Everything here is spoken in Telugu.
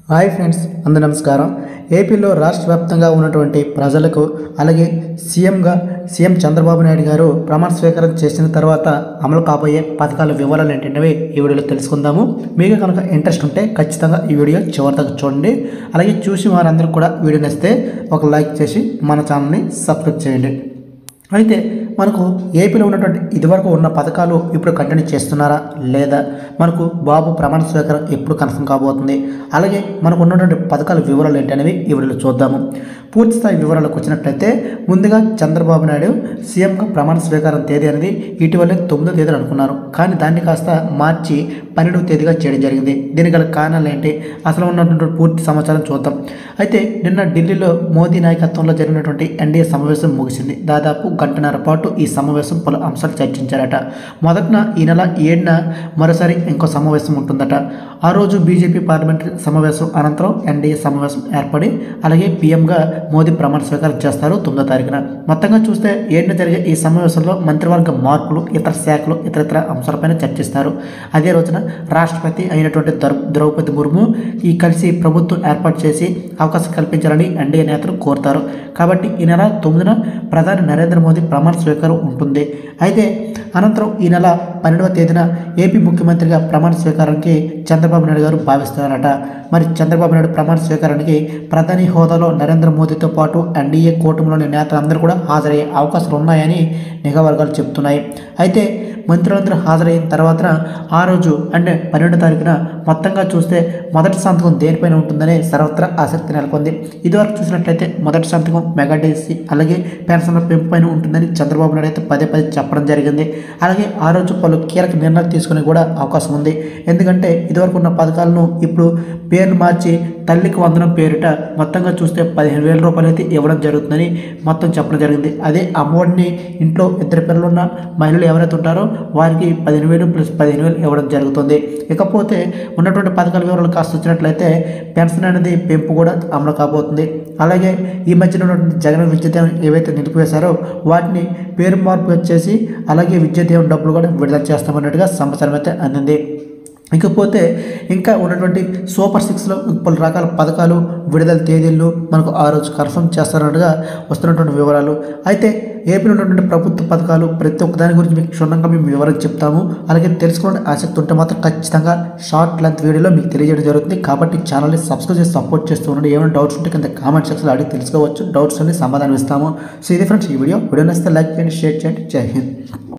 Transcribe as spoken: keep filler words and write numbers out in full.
హాయ్ ఫ్రెండ్స్, అందరూ నమస్కారం. ఏపీలో రాష్ట్ర వ్యాప్తంగా ఉన్నటువంటి ప్రజలకు అలాగే సీఎంగా సీఎం చంద్రబాబు నాయుడు గారు ప్రమాణ స్వీకారం చేసిన తర్వాత అమలు కాబోయే పథకాల వివరాలు ఏంటంటే ఈ వీడియోలో తెలుసుకుందాము. మీకు కనుక ఇంట్రెస్ట్ ఉంటే ఖచ్చితంగా ఈ వీడియో చివరిదాకా చూడండి. అలాగే చూసి వారందరూ కూడా వీడియో నచ్చితే ఒక లైక్ చేసి మన ఛానల్ని సబ్స్క్రైబ్ చేయండి. అయితే మనకు ఏపీలో ఉన్నటువంటి ఇదివరకు ఉన్న పథకాలు ఇప్పుడు కంటిన్యూ చేస్తున్నారా లేదా, మనకు బాబు ప్రమాణ స్వీకారం ఎప్పుడు కన్ఫర్మ్ కాబోతుంది, అలాగే మనకు ఉన్నటువంటి పథకాల వివరాలు ఏంటనేవి ఈ వీడియోలో చూద్దాము. పూర్తి స్థాయి వివరాలకు వచ్చినట్లయితే ముందుగా చంద్రబాబు నాయుడు సీఎంగా ప్రమాణ స్వీకారం తేదీ అనేది ఇటీవలే తొమ్మిదో తేదీని అనుకున్నారు. కానీ దాన్ని కాస్త మార్చి పన్నెండవ తేదీగా చేయడం జరిగింది. దీనికి గల కారణాలు ఏంటి, అసలు ఉన్నటువంటి పూర్తి సమాచారం చూద్దాం. అయితే నిన్న ఢిల్లీలో మోదీ నాయకత్వంలో జరిగినటువంటి ఎన్డీఏ సమావేశం ముగిసింది. దాదాపు గంటన్నర పాటు ఈ సమావేశం పలు అంశాలు చర్చించారట. మొదటిన ఈ నెల ఏడున మరోసారి ఇంకో సమావేశం ఉంటుందట. ఆ రోజు బీజేపీ పార్లమెంటరీ సమావేశం అనంతరం ఎన్డీఏ సమావేశం ఏర్పడి అలాగే పీఎంగా మోదీ ప్రమాణ స్వీకారం చేస్తారు తొమ్మిదో తారీఖున. మొత్తంగా చూస్తే ఏడున జరిగే ఈ సమావేశంలో మంత్రివర్గ మార్పులు, ఇతర శాఖలు, ఇతరితర అంశాలపైన చర్చిస్తారు. అదే రోజున రాష్ట్రపతి అయినటువంటి ద్రౌపది ముర్ము ఈ కలిసి ప్రభుత్వం ఏర్పాటు చేసి అవకాశం కల్పించాలని ఎన్డీఏ నేతలు కోరుతారు. కాబట్టి ఈ నెల తొమ్మిదిన ప్రధాని నరేంద్ర మోదీ ప్రమాణ స్వీకారం ఉంటుంది. అయితే అనంతరం ఈ నెల పన్నెండవ తేదీన ఏపీ ముఖ్యమంత్రిగా ప్రమాణ స్వీకారానికి చంద్రబాబు నాయుడు గారు భావిస్తున్నారట. మరి చంద్రబాబు నాయుడు ప్రమాణ స్వీకారానికి ప్రధాని హోదాలో నరేంద్ర మోదీతో పాటు ఎన్డీఏ కూటమిలోని నేతలందరూ కూడా హాజరయ్యే అవకాశాలు ఉన్నాయని నిఘా వర్గాలు చెప్తున్నాయి. అయితే మంత్రులందరూ హాజరైన తర్వాత ఆ రోజు అంటే పన్నెండో తారీఖున మొత్తంగా చూస్తే మొదటి సంతకం దేనిపైన ఉంటుందనే సర్వత్రా ఆసక్తి నెలకొంది. ఇదివరకు చూసినట్లయితే మొదటి సంతకం మెగా డిఎస్సీ అలాగే పెన్షన్ల పెంపు పైన ఉంటుందని చంద్రబాబు నాయుడు అయితే పదే పదే చెప్పడం జరిగింది. అలాగే ఆ రోజు పలు కీలక నిర్ణయాలు తీసుకునే కూడా అవకాశం ఉంది. ఎందుకంటే ఇదివరకు ఉన్న పథకాలను ఇప్పుడు పేర్లు మార్చి తల్లికి వందనం పేరిట మొత్తంగా చూస్తే పదిహేను వేల రూపాయలు అయితే ఇవ్వడం జరుగుతుందని మొత్తం చెప్పడం జరిగింది. అదే అమౌంట్ని ఇంట్లో ఇద్దరు పిల్లలు ఉన్న మహిళలు ఎవరైతే ఉంటారో వారికి పదిహేను వేలు ప్లస్ పదిహేను వేలు ఇవ్వడం జరుగుతుంది. ఇకపోతే ఉన్నటువంటి పథకాల వివరాలు కాస్త వచ్చినట్లయితే పెన్షన్ అనేది పెంపు కూడా అమలు కాబోతుంది. అలాగే ఈ మధ్యన ఉన్నటువంటి జగన్ విద్యాదీవెన ఏవైతే నిలిపివేశారో వాటిని పేరు మార్పు వచ్చేసి అలాగే విద్యాదీవెన డబ్బులు కూడా విడుదల చేస్తామన్నట్టుగా సమాచారం అయితే అందింది. ఇకపోతే ఇంకా ఉన్నటువంటి సూపర్ సిక్స్లో పలు రకాల పథకాలు విడుదల తేదీలు మనకు ఆ రోజు కన్ఫర్మ్ చేస్తారన్నట్టుగా వస్తున్నటువంటి వివరాలు. అయితే ఏపీలో ఉన్నటువంటి ప్రభుత్వ పథకాలు ప్రతి ఒక్క దాని గురించి మీకు క్షుణ్ణంగా మేము వివరం చెప్తాము. అలాగే తెలుసుకోవడం ఆసక్తి ఉంటే మాత్రం ఖచ్చితంగా షార్ట్ లెంత్ వీడియోలో మీకు తెలియజేయడం జరుగుతుంది. కాబట్టి ఛానల్ని సబ్స్క్రైబ్ చేసి సపోర్ట్ చేస్తూ ఉండండి. ఏమైనా డౌట్స్ ఉంటే కింద కామెంట్ సెక్షన్లో అడిగి తెలుసుకోవచ్చు. డౌట్స్ అన్ని సమాధానం ఇస్తాము. సో ఇది ఫ్రెండ్స్ ఈ వీడియో వీడియో నచ్చితే లైక్ చేయండి, షేర్ చేయండి. జై హింద్.